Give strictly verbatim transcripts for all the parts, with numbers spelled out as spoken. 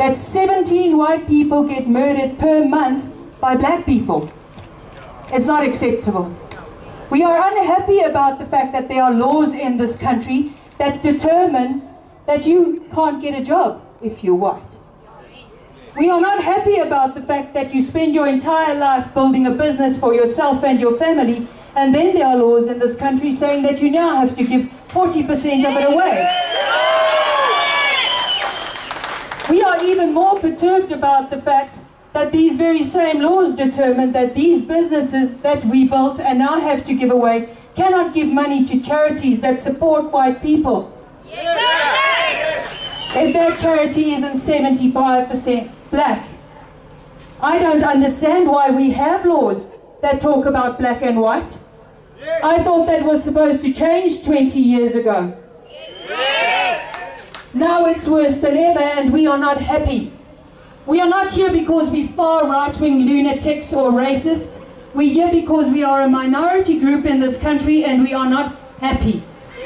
that seventeen white people get murdered per month by black people. It's not acceptable. We are unhappy about the fact that there are laws in this country that determine that you can't get a job if you're white. We are not happy about the fact that you spend your entire life building a business for yourself and your family, and then there are laws in this country saying that you now have to give forty percent of it away. We are even more perturbed about the fact that these very same laws determine that these businesses that we built and now have to give away cannot give money to charities that support white people. Yes. If that charity isn't seventy-five percent black. I don't understand why we have laws that talk about black and white. Yes. I thought that was supposed to change twenty years ago. Yes. Now it's worse than ever, and we are not happy. We are not here because we're far right-wing lunatics or racists. We're here because we are a minority group in this country and we are not happy.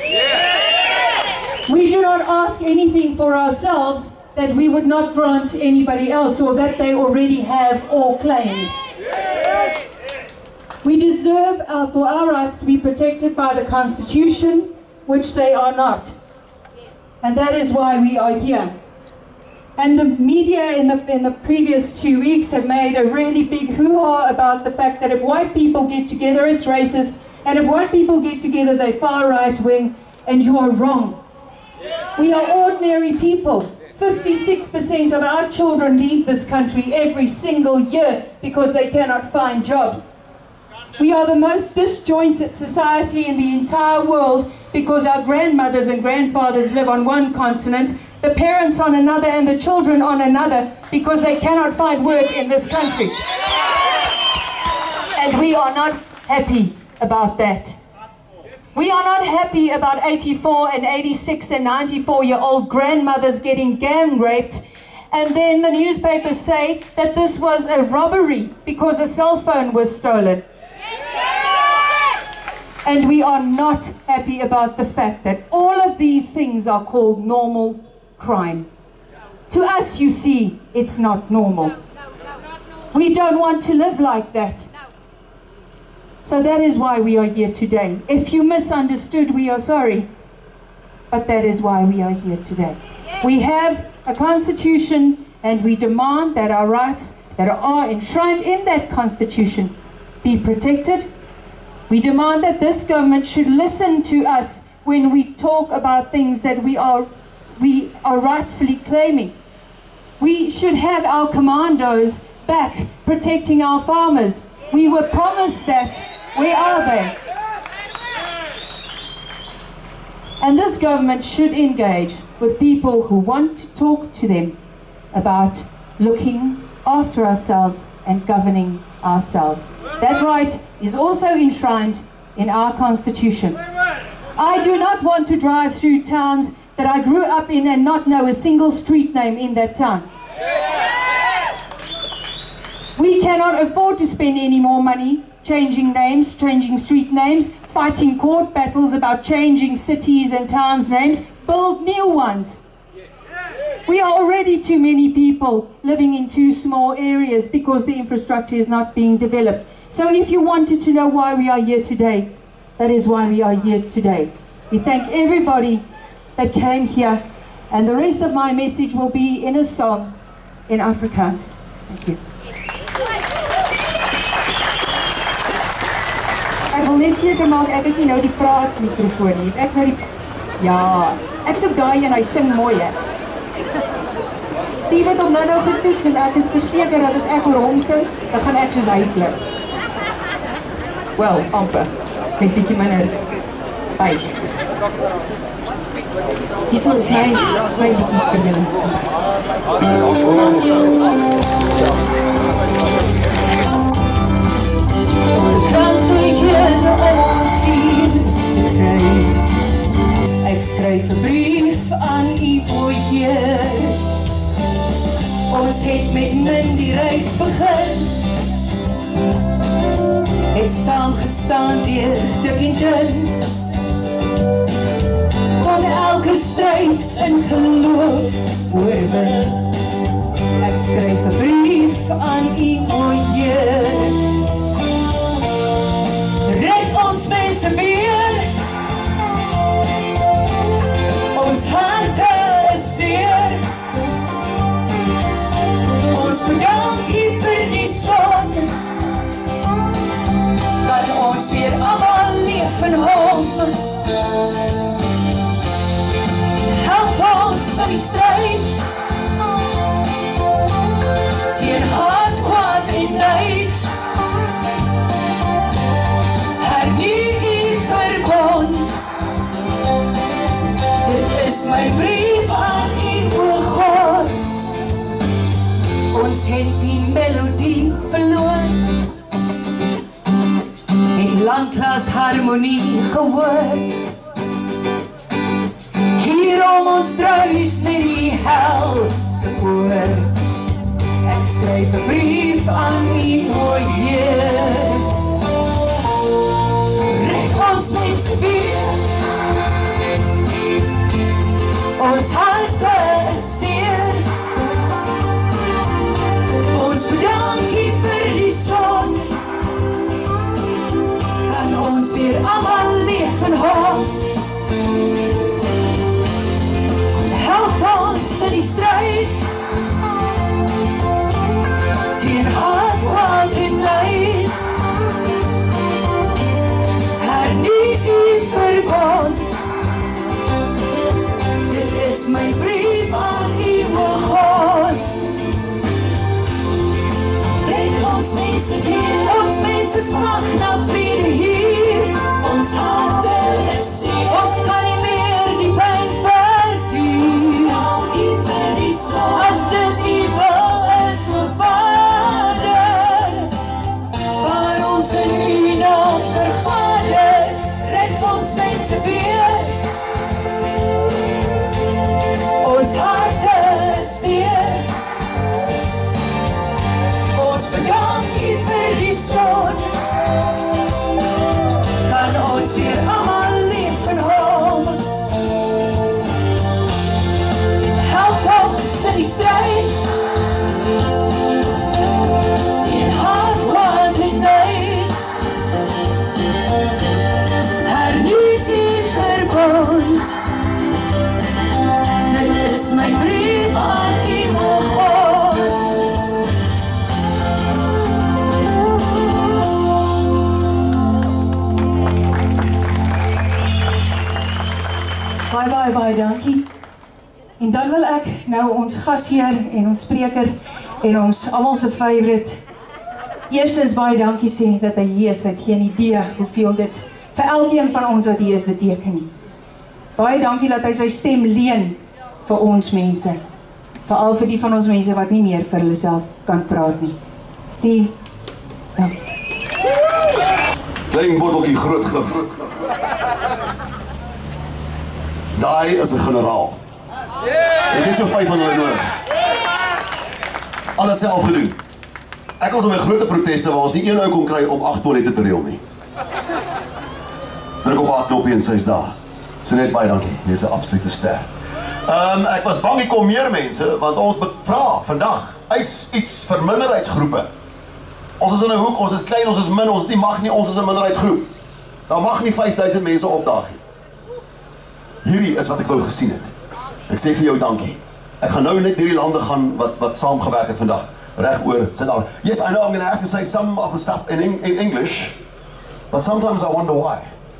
Yes. We do not ask anything for ourselves that we would not grant anybody else or that they already have or claimed. Yes. We deserve uh, for our rights to be protected by the Constitution, which they are not. And that is why we are here. And the media in the, in the previous two weeks have made a really big hoo-ha about the fact that if white people get together, it's racist, and if white people get together, they're far right-wing, and you are wrong. Yes. We are ordinary people. fifty-six percent of our children leave this country every single year because they cannot find jobs. We are the most disjointed society in the entire world because our grandmothers and grandfathers live on one continent, the parents on another, and the children on another because they cannot find work in this country. And we are not happy about that. We are not happy about eighty-four and eighty-six and ninety-four year old grandmothers getting gang raped, and then the newspapers say that this was a robbery because a cell phone was stolen. And we are not happy about the fact that all of these things are called normal crime. To us, you see, it's not normal. We don't want to live like that. So that is why we are here today. If you misunderstood, we are sorry. But that is why we are here today. We have a constitution and we demand that our rights that are enshrined in that constitution be protected. We demand that this government should listen to us when we talk about things that we are, we are rightfully claiming. We should have our commandos back protecting our farmers. We were promised that. Where are they? And this government should engage with people who want to talk to them about looking after ourselves and governing ourselves. That right is also enshrined in our Constitution. I do not want to drive through towns that I grew up in and not know a single street name in that town. We cannot afford to spend any more money changing names, changing street names, fighting court battles about changing cities and towns' names. Build new ones. We are already too many people living in too small areas because the infrastructure is not being developed. So if you wanted to know why we are here today, that is why we are here today. We thank everybody that came here, and the rest of my message will be in a song in Afrikaans. Thank you. Ek wil net seker maak ek het nie nou die praat mikrofoon nie. Ek nou die ja, ek soek daai en hy sing mooi hè. Steve het hom nou nou getoets en ek is verseker dat as ek oor hom sing, dan gaan ek soos hy klink. Wel, amper. Met bietjie minder bass. Hier sal ons hy my bietjie vir julle. Ek skryf 'n brief aan u o Heer. Ons het met min die reis begin. Het saamgestaan deur dik en dun. Kon elke stryd in geloof oorwin. Ek skryf 'n brief aan U, o Heer. Red ons mense weer. Ons harte is seer. Ons bedank U vir die son. Kan ons weer almal leef in hom. Help ons in die stryd teen haat, kwaad en nait. Hernieu U verbond. Dit is my brief aan U, o God. Ons het die melodie verloor. Het landklas harmonie gehoor. Hierom ons druis net die helse oor. Ek skryf 'n brief aan U, o Heer. Red ons mense weer. Ons harte is seer. Ons bedank U vir die son. Kan ons weer almal leef in hom. Help ons in die stryd teen haat, kwaad en nait. Hernieu U verbond. Dit is my brief aan U, o God. Red ons mense weer. Ons mense smag na vrede hier. Ons harte is seer. Ons kan nie meer die pyn verduur. Dank U vir die son. As dit U wil is, o Vader, waar ons in U naam vergader. Red ons mense weer. Ons harte is seer. Ons bedank U vir die son. Kan ons weer almal leef in hom. Help ons in die stryd teen haat, kwaad en nait. Hernieu U verbond. Dit is my brief aan U, o God. Baie, baie, baie dankie. En dan wil ek nou ons gasheer en ons spreker en ons almal se favourite eerstens baie dankie sê dat hy hier is. Hy het geen idee hoeveel dit vir elkeen van ons wat hier is beteken nie. Baie dankie dat hy sy stem leen vir ons mense. Veral vir die van ons mense wat nie meer vir hulle self kan praat nie. Steve, dankie. Klein botteltjie groot gif. Daai is 'n generaal. Ek het so vyf van hulle nodig. Alles self gedoen. Ek was op 'n groot proteste waar ons nie een ou kon kry om agt toilette te reël nie. Druk op haar knoppie en sy's daar. So net baie dankie. Jy's 'n absolute ster. Ehm um, ek was bang ek kom meer mense want ons vra vandag iets iets vir minderheidsgroepe. Ons is in 'n hoek, ons is klein, ons is min, ons nie mag nie, ons is 'n minderheidsgroep. Daar mag nie vyf duisend mense opdaag nie. Hierdie is wat ek wou gesien het. Ek sê vir jou dankie. Ek gaan nou net hierdie lande gaan wat wat saamgewerk het vandag reg oor Suid-Afrika. Yes, I know I'm going to have to say some of the stuff in, in English, but sometimes I wonder why.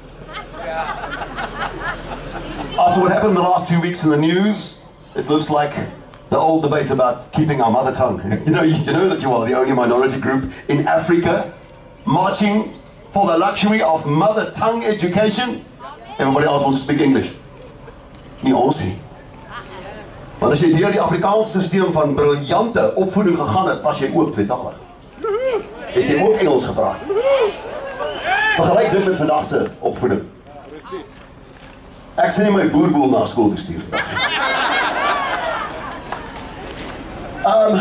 After what happened the last two weeks in the news, it looks like the old debate about keeping our mother tongue. You know, you know that you are the only minority group in Africa marching for the luxury of mother tongue education. Everybody else wants to speak English. Nie ons nie. Want as jy deur die Afrikaanse stelsel van briljante opvoeding gegaan het, was jy ook tweetagtig. Het jy ook Engels gepraat? Vergelyk dit met vandag se opvoeding. Ek sê nie my boerboel na skool te stuur vandag. Um,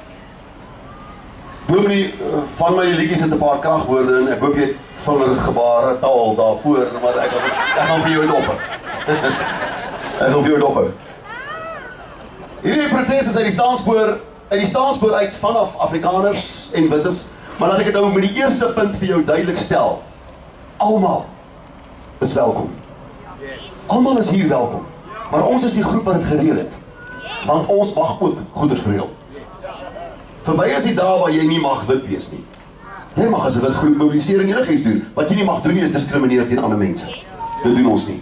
Dominee, van my liedjies het 'n paar kragwoorde en ek hoop jy het vingergebare taal daarvoor, maar ek, ek gaan vir jou dop. Ek gaan vir jou dop. Hierdie protes is uit die staanspoor in die staatspoort uit vanaf Afrikaners en wittes, maar laat ek het nou met die eerste punt vir jou duidelik stel. Almal is welkom. Almal is hier welkom. Maar ons is die groep wat het gereël het. Want ons mag ook goeders gereël. Verby is die dae waar jy nie mag wit wees nie. Jy mag as 'n wit groep mobiliseer en enigiets doen. Wat jy nie mag doen nie is diskrimineer teen ander mense. Dit doen ons nie.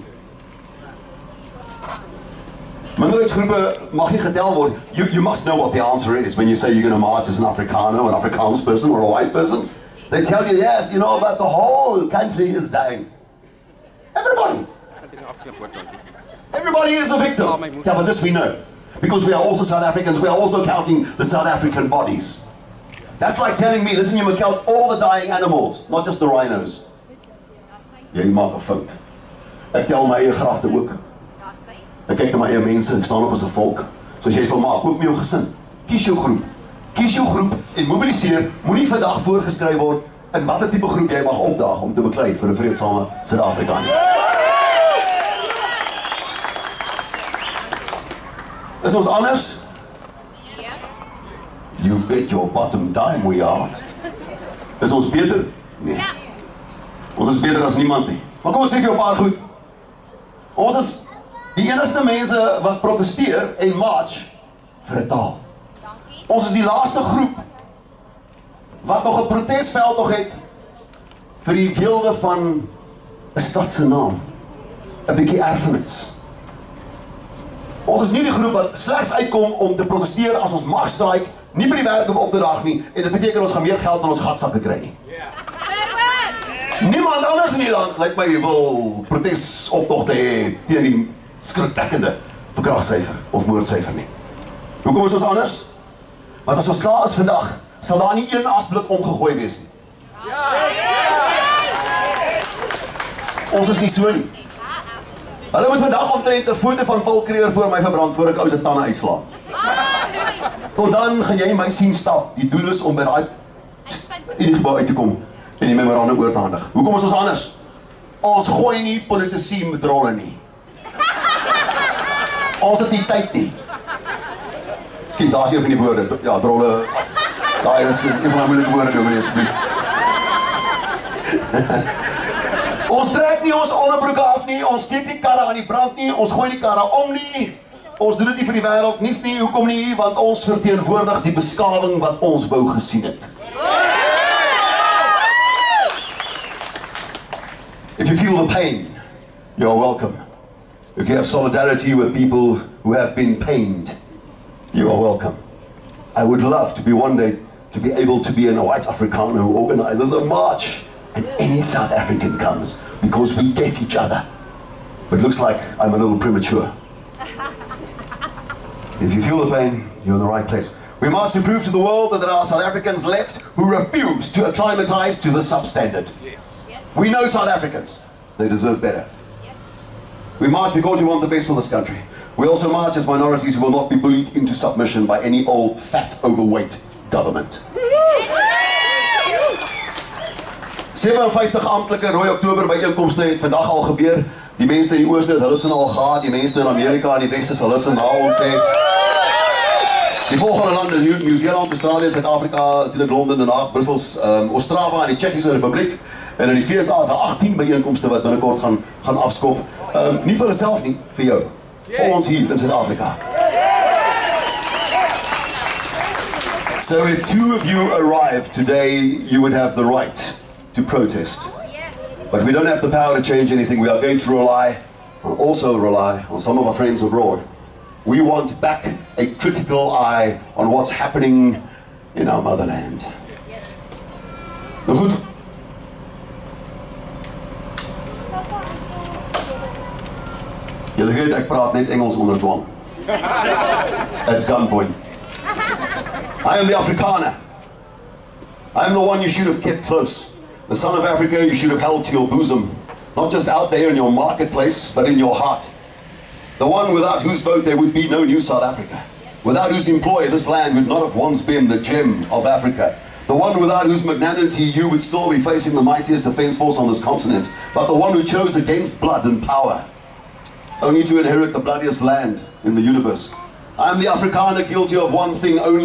Minderheidsgroepe mag nie getel word. You, you must know what the answer is when you say you're going to march as an Afrikaner, an Afrikaans person, or a white person. They tell you, yes, you know, but the whole country is dying. Everybody. Everybody is a victim. Yeah, but this we know. Because we are also South Africans, we are also counting the South African bodies. That's like telling me, listen, you must count all the dying animals, not just the rhinos. Jy maak 'n fout. Ek tel my eie grafte ook. Ek kyk na my eie mense, ek staan op as 'n volk. Soos jy sal maak, ook met jou gesin. Kies jou groep. Kies jou groep en mobiliseer. Moenie vandag voorgeskryf word in watter tipe groep jy mag opdaag om te beklei vir 'n vreedsame Suid-Afrika nie. Is ons anders? You bet your bottom dime we are. Is ons beter? Nee. Ons is beter as niemand nie. Maar kom ek sê vir jou 'n paar goed. Ons is die enigste mense wat protesteer en march vir 'n taal. Ons is die laaste groep wat nog 'n protesveld nog het vir die weelde van 'n stad se naam. 'n bietjie erfenis. Ons is nie die groep wat slegs uitkom om te protesteer as ons mag straik, nie by die werk of op te daag nie, en dit beteken ons gaan meer geld in ons gatsakke kry nie. Niemand anders in die land, lyk my, wil protesoptogte hê teen die skrikwekkende verkragsyfer of moordsyfer nie. Hoekom is ons anders? Want as ons klaar is vandag, sal daar nie een asblik omgegooi wees nie. Ons is nie so nie. Hulle moet vandag omtrent 'n foto van Paul Kreer voor my verbrand voor ek ou se tande uitslaan. Tot dan gaan jy my sien stap. Die doel is om by daai in die gebou uit te kom en die memorandum oor te handig. Hoekom is ons anders? Ons gooi nie politici met rolle nie. Ons het nie tyd nie. Skiet, daar is een van die woorde. Ja, drolle. Daar is een van die moeilike woorde, dominee, asseblief. Ons trek nie ons onderbroeke af nie, ons steek die karre aan die brand nie, ons gooi die karre om nie. Ons doen dit nie vir die wêreld nies nie, hoekom nie? Want ons verteenwoordig die beskawing wat ons wou gesien het. If you feel the pain, you're welcome. If you have solidarity with people who have been pained, you are welcome. I would love to be one day to be able to be a white Afrikaner who organizes a march and any South African comes because we get each other. But it looks like I'm a little premature. If you feel the pain, you're in the right place. We march to prove to the world that there are South Africans left who refuse to acclimatize to the substandard. Yes. Yes. We know South Africans. They deserve better. Yes. We march because we want the best for this country. We also march as minorities who will not be bullied into submission by any old, fat, overweight government. sevenenvyftig amptelike Rooi Oktober byeenkomste het vandag al gebeur. Die mense in die ooste het hulle sin al gehad, die mense in Amerika en die weste sal hulle sin na ons sê. Die volgende lande is New Zealand, Australië, Suid-Afrika, natuurlik Londen, Den Haag, Brussels, um, Ostrava en die Tsjechiese Republiek. En in die V S A is daar agttien byeenkomste wat binnekort gaan gaan afskop. Um, nie vir hulle self nie, vir jou. Vir ons hier in Suid-Afrika. So if two of you arrive today, you would have the right to protest. But we don't have the power to change anything. We are going to rely, or also rely, on some of our friends abroad. We want back a critical eye on what's happening in our motherland. Nou goed. Julle weet ek praat net Engels onder dwang. At gunpoint. I am the Afrikaner. I am the one you should have kept close. The son of Africa you should have held to your bosom, not just out there in your marketplace, but in your heart. The one without whose vote there would be no new South Africa. Without whose employ this land would not have once been the gem of Africa. The one without whose magnanimity you would still be facing the mightiest defense force on this continent. But the one who chose against blood and power, only to inherit the bloodiest land in the universe. I am the Afrikaner guilty of one thing only,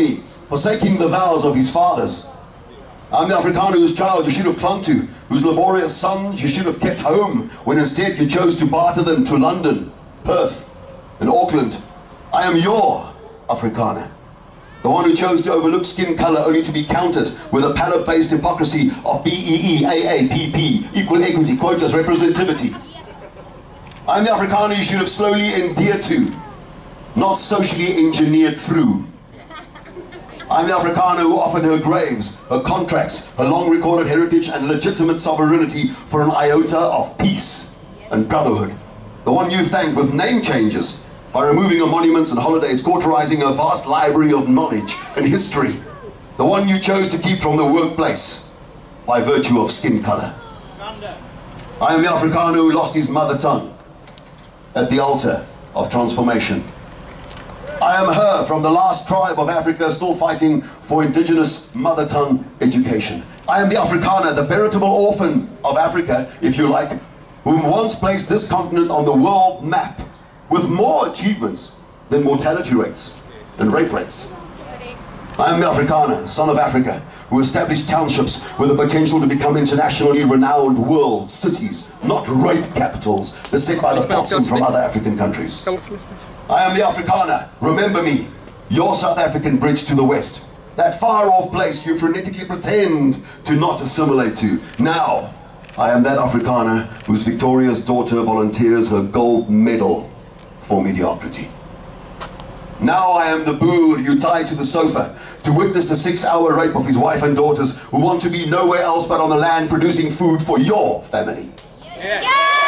forsaking the vows of his fathers. I'm the Afrikaner whose child you should have clung to, whose laborious sons you should have kept home, when instead you chose to barter them to London, Perth, and Auckland. I am your Afrikaner, the one who chose to overlook skin color only to be countered with a pallor-based hypocrisy of B E E, A A P P, equal equity, quotas, representativity. I'm the Afrikaner you should have slowly endeared to, not socially engineered through. I'm the Afrikaner who offered her graves, her contracts, her long-recorded heritage and legitimate sovereignty for an iota of peace and brotherhood. The one you thank with name changes, by removing her monuments and holidays, cauterizing her vast library of knowledge and history. The one you chose to keep from the workplace, by virtue of skin color. I am the Afrikaner who lost his mother tongue at the altar of transformation. I am her from the last tribe of Africa still fighting for indigenous mother tongue education. I am the Afrikaner, the veritable orphan of Africa, if you like, whom once placed this continent on the world map with more achievements than mortality rates and rape rates. I am the Afrikaner, son of Africa, who established townships with the potential to become internationally renowned world cities, not rape capitals, beset by the flotsam from other African countries. I am the Afrikaner, remember me, your South African bridge to the West, that far-off place you frenetically pretend to not assimilate to. Now, I am that Afrikaner whose Victoria's daughter volunteers her gold medal for mediocrity. Now I am the boor you tie to the sofa to witness the six-hour rape of his wife and daughters who want to be nowhere else but on the land producing food for your family. Yes.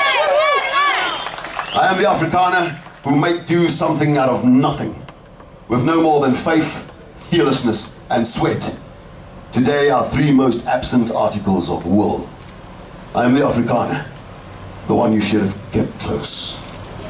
Yes. I am the Afrikaner who make do something out of nothing, with no more than faith, fearlessness, and sweat. Today are three most absent articles of wool. I am the Afrikaner, the one you should have kept close.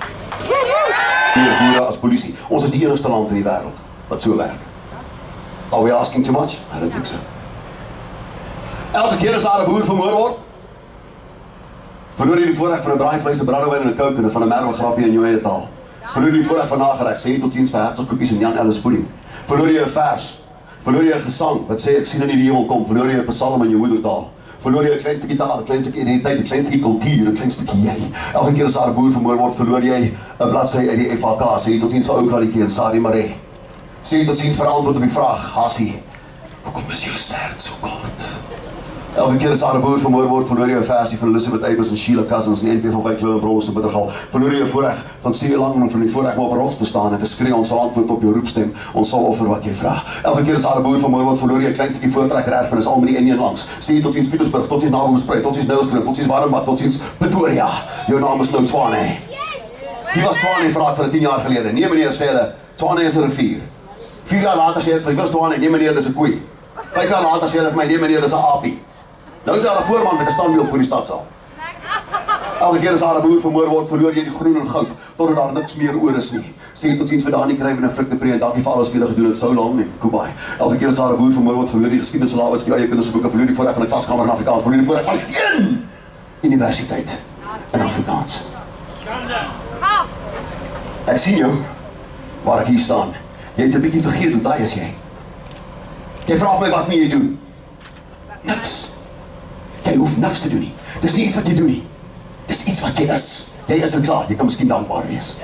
Boere as polisie. Ons is die enigste land in die wêreld wat so werk. Are we asking too much? I don't think so. Elke keer as daar 'n boer vermoor word, verloor jy die voorreg van 'n braaivleis, 'n brandewyn en 'n coke en van 'n merwe grappie in jou eie taal. Verloor jy die voorreg van nagereg, sê tot ziens vir hertogkoekies en Jan Ellis pudding. Verloor jy 'n vers, verloor jy 'n gesang wat sê ek sien in die hemel kom, verloor jy 'n psalm in jou moedertaal. Verloor jy 'n klein stukkie taal, 'n klein stukkie identiteit, 'n klein stukkie kultuur, 'n klein stukkie jy. Elke keer as daar 'n boer vermoor word, verloor jy 'n bladsy uit die F H K, sê tot ziens vir ou Kralietjie en Sari Maree. Sê tot ziens vir antwoord op die vraag, Hasie, hoekom is jou stert so kort? Elke keer as daar 'n boer vermoor word, verloor jy 'n versie van Elizabeth Eybers en Sheila Cousins en N P van Wyk Klou en Bronwyn se Bittergal. Verloor jy 'n voorreg van Stuur Lang en van die voorreg om op 'n rots te staan en te skree, ons sal antwoord op jou roepstem, ons sal offer wat jy vra. Elke keer as daar 'n boer vermoor word, verloor jy 'n klein stukkie voortrekker erfenis al met die Indian langs. Sê tot ziens Pietersburg, tot ziens Naboomspruit, tot ziens Nylstroom, tot ziens Warmbad, tot ziens Pretoria. Jou naam is nou Tshwane. Wie was Tshwane vraag vir tien jaar gelede? Nee meneer, sê hulle, Tshwane is 'n rivier. Vier jaar later sê hulle, wie was Tshwane? Nee meneer, dis 'n koei. Vyf jaar later sê hulle vir my, nee meneer, dis 'n aapie. Nou is daar 'n voorman met 'n standbeeld voor die stadsaal. Elke keer as daar 'n boer vermoor word, verloor jy die groen en goud, totdat daar niks meer oor is nie. Sê tot ziens vir Dani Kruiven en Frik de Pre en dankie vir alles wat julle gedoen het, so lank en Kubai. Elke keer as daar 'n boer vermoor word, verloor jy die geskiedenis en laawits vir jou eie kinders se boeke, verloor die voorreg van 'n klaskamer in Afrikaans, verloor die voorreg van een universiteit in Afrikaans. Ek sien jou, waar ek hier staan. Jy het 'n bietjie vergeet hoe daai is jy. Jy vra my wat moet jy doen? Niks. Jy hoef niks te doen nie. Dis nie iets wat jy doen nie. Dis iets wat jy is. Jy is er klaar. Jy kan miskien dankbaar wees.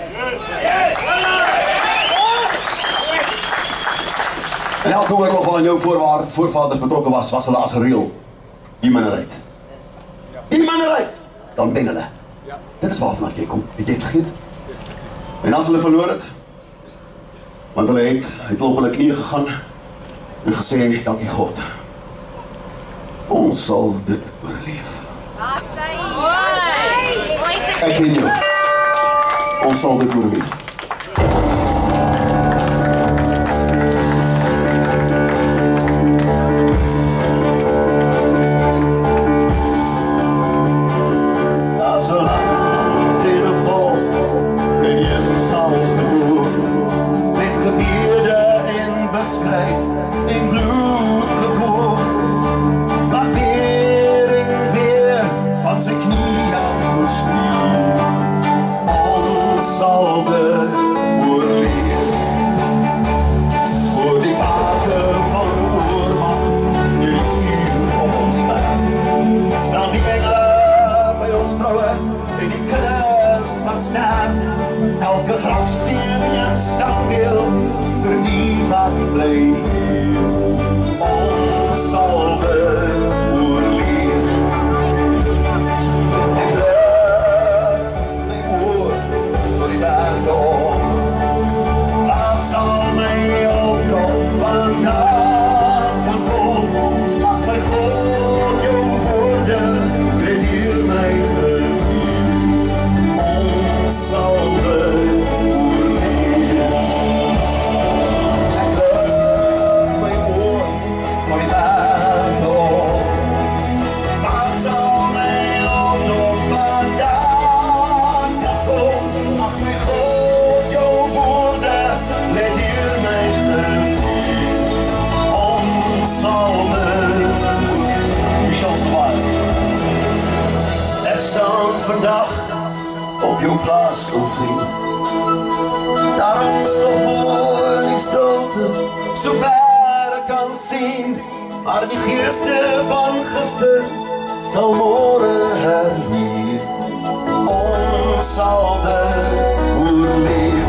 En elke oorlog waarin jou voorwaar, voorvaders betrokken was, was hulle as gereël die minderheid. Die minderheid! Dan ben hulle. Dit is waarvan jy kom. Het jy vergeet? En as hulle verloor het, want hulle het, het op hulle knieë gegaan en gesê, dankie God. Ons sal dit oorleef. Ek ken jou. Ons sal dit oorleef. Daar's 'n land in 'n volk en jy het al genoeg. Met gebiede en bespreid in bloed gekoeld. Wat weer en weer van sy knie af moet stuur. Ons sal dit oorleef. Voor die kaarten en die kinders wat sterf, elke grafsteen en standbeeld vir die wat bly. Ons sal weer oorleef. Ek lig my oor vir die bergdorp. Waar sal my opkom vandaan kan kom? Mag my God jou woorde red hier my verdiep. Ons sal weer oorleef. Ek lig my oor vir die bergdorp. Waar sal my opkom vandaan kan kom? Mag my God jou woorde red hier my verdiep. Ons sal weer wie sal survive? Ek staan vandag op jou plaas, o vriend. Daarom so voor die stilte, so ver ek kan sien, maar die geeste van gister sal môre herleef. Ons sal weer oorleef.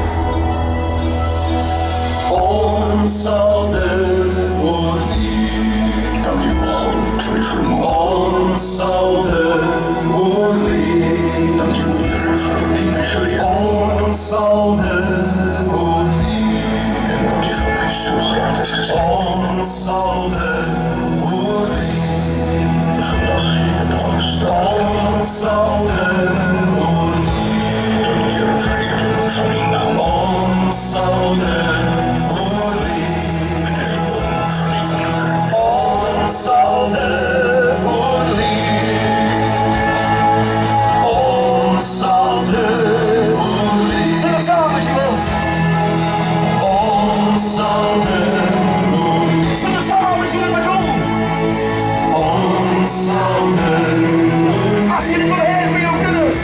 Ons sal weer oorleef. Nou die grond vir die vermoed. Ons sal weer oorleef. Nou die moeder vir die misleid. Ons sal weer oorleef. En wat die vir my so gratis gesê. Ons sal weer oorleef. Vandag het ons ons sal weer oorleef. En hier een vrede van die naam. Ons sal weer ons sal dit oorleef. Ons sal dit oorleef. Sing het saam as jy wil. Ons sal dit oorleef. Sing het saam as jy wil bedoel. Ons sal dit oorleef. As jy dit wil heen vir jou kinders.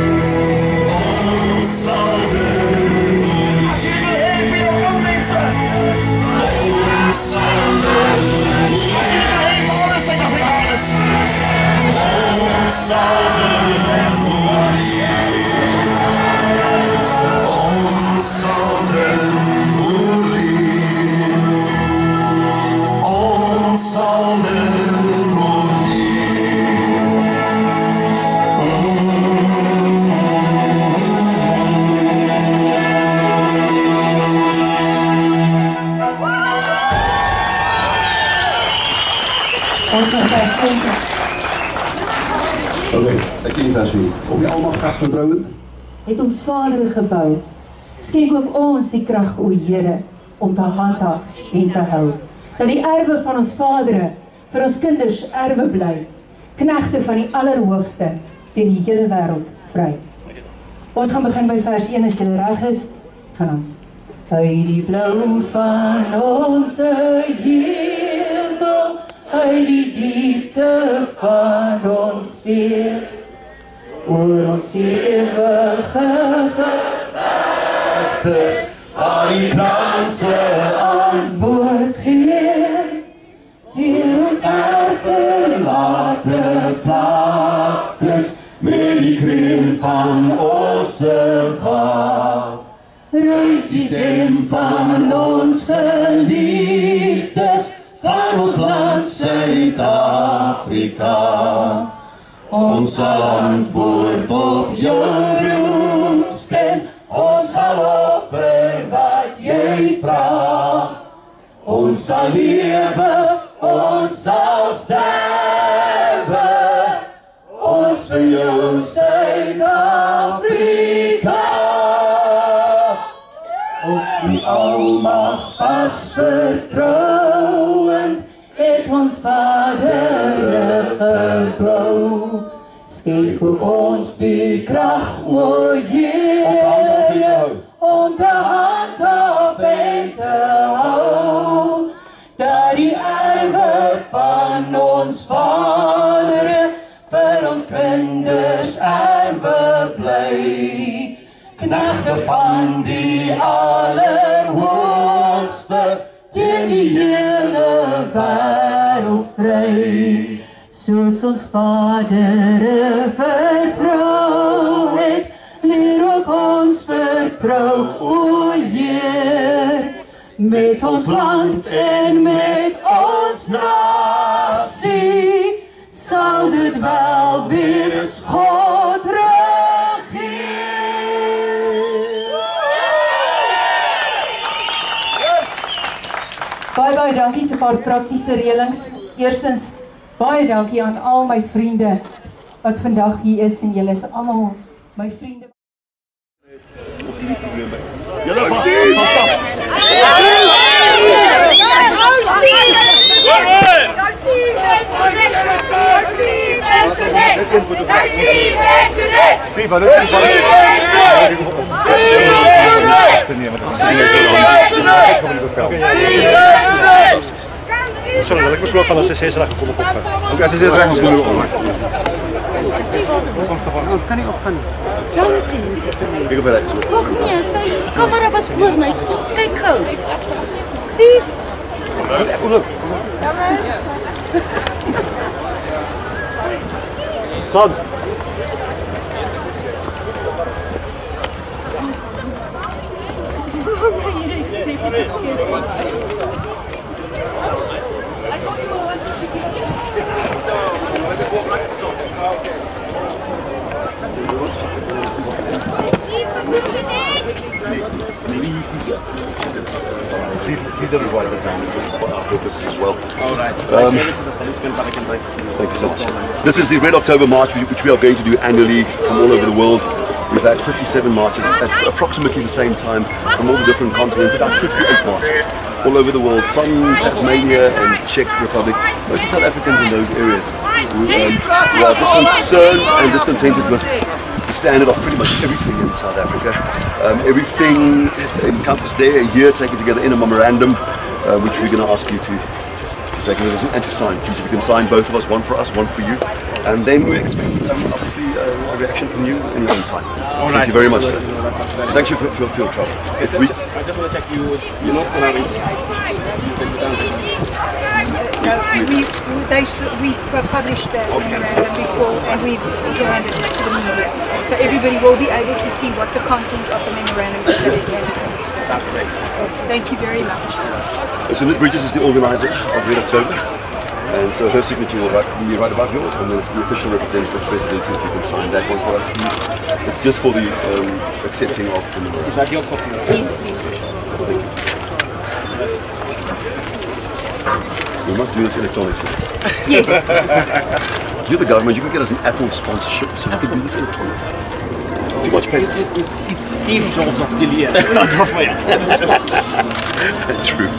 Ons sal dit oorleef. As jy dit wil heen vir jou ou mense. Ons sal dit oorleef. As jy dit wil heen vir alle Suid-Afrikaners. Ons sal dit oorleef. Ons sal dit oorleef. Ons sal dit Oké, ek ken die vers vir. Op die almag gasvertrouend. Het ons Vader gebou. Skenk ook ons die krag, o Here, om te handhaaf en te hou. Dat die erwe van ons vadere vir ons kinders erwe bly. Knegte van die Allerhoogste teen die hele wêreld vry. Ons gaan begin by vers een as jy reg is. Gaan ons. Uit die blou van ons hemel, uit die diepte van ons see, oor ons ewige gedagtes, waar die kranse antwoord gee, deur ons verlate vlaktes, met die kreun van ons waal. Ruis die stem van ons geliefdes, van ons land Suid-Afrika. Ons sal antwoord op jou roepstem, ons sal offer wat jy vra. Ons sal lewe, ons sal sterwe, ons vir jou Suid-Afrika. Op die almag vas vertrouend, het ons Vader gebou. Skenk ook ons die krag, o Here, om te handhaaf en te hou, dat die erwe van ons vadere vir ons kinders erwe bly. Knegte van die Allerhoogste, teen die hele wêreld vry. Soos ons vadere vertrou, trou, o Heer, met ons land en met ons nasie, sal dit wel wees, God regeer. Baie, baie dankie, so 'n paar praktiese reëlings. Eerstens, baie dankie aan al my vriende wat vandag hier is en julle is almal my vriende. Julle was fantasties. Steve, wat is dit? Sorry, dat ik besloot van als ze zes recht gekomen op. Oké, als je zes recht ons moet doen. Kan ik opgaan? Ik heb bereid. Wacht niet, de camera was voor mij. Steve, kijk gauw. Steve! Son. Please, please don't write that down. This is for our purposes as well. All right. Um, Give it to the policeman, but I can break it. Thank you so much. This is the Red October March, which we are going to do annually from all over the world. We've had fifty-seven marches at approximately the same time from all the different continents, about fifty-eight marches all over the world, from Tasmania and Czech Republic, mostly South Africans in those areas. We, um, we are disconcerted and discontented with the standard of pretty much everything in South Africa. Um, everything encompassed there, a year taken together in a memorandum, uh, which we're going to ask you to, to take a look and to sign. Please, if you can sign both of us, one for us, one for you. And then we expect, um, obviously, uh, a reaction from you in your own time. All Thank right. you very much, sir. No, that's, that's very Thank you for, for, for your trouble. If we, I just want to check you, you know, can I reach? No, we they we published that memorandum before, and we've handed it to the media, so everybody will be able to see what the content of the memorandum is. That is That's great. Thank you very much. so Nick Bridges is the organizer of Red October. And so her signature will, write, will be right above yours, and the, the official representative of the presidency, if you can sign that one for us, please. It's just for the um, accepting of the memorandum. Is that your copy? Please, please. Thank you. We must do this electronically. Yes. You're the government, you can get us an Apple sponsorship, so we can do this electronically. Too much paper. If Steve Jobs was still here, not of my True.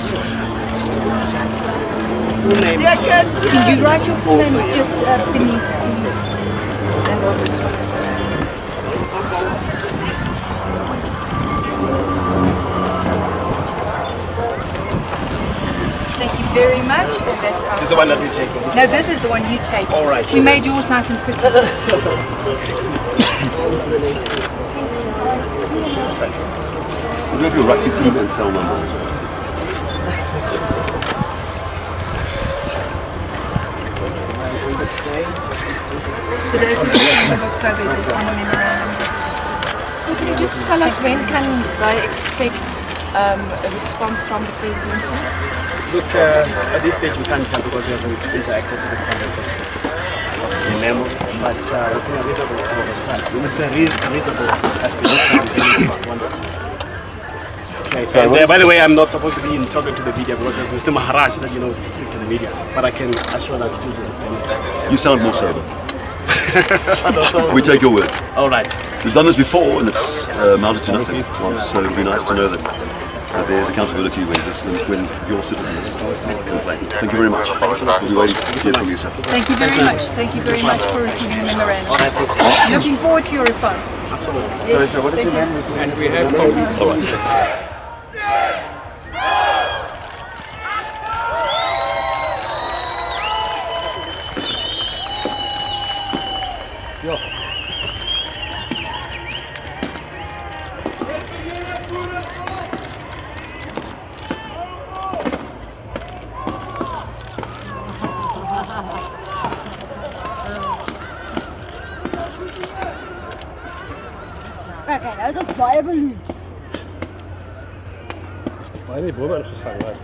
full name. Can you write your full name just uh, beneath, please? And on this one. Thank you very much. And that's our This is the one that we take. No, this is the one you take. All right. We made yours nice and pretty. We have your rugby team and cell number. Today is the second of October. This on the memorandum. So can you just tell us when can they expect um, a response from the presidency? Look, uh, at this stage we can't tell because we haven't interacted with the content of the memo, but uh, within a reasonable period of time, with a re reasonable aspect of time, we will respond to. Okay. And uh, by the way, I'm not supposed to be in talking to the media because there's Mister Maharaj that you know speak to the media, but I can assure that you will respond. You sound more sober. We take your word. All right. We've done this before and it's uh, amounted to nothing once, so it would be nice to know that uh, there's accountability when, this, when, when your citizens complain. Thank you very much. We'll be waiting to hear from you, sir. Thank you very much. Thank you very much for receiving the memorandum. Looking forward to your response. Absolutely. Sorry, sir, what is your name? And we have police. All right. Kijk, dat is baie balloons. Waar het die bome ingegaan? Waar?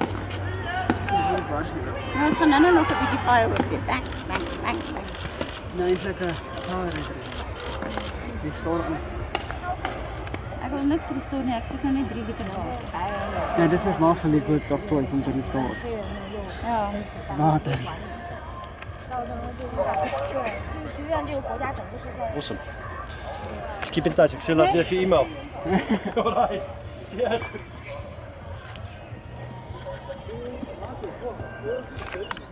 Nou, ons gaan nou nog 'n bietjie fireworks hê. Bang, bang, bang, bang. Nee, eintlik 'n power is. Die stoor aan. Ek wil niks restore nie, ek soek nou net drie liter water. Ja, dis is maar vir liquid of choice om te restore. Ja. Water. Awesome. Just keep in touch. Ik stuur je even email. Alright. Cheers.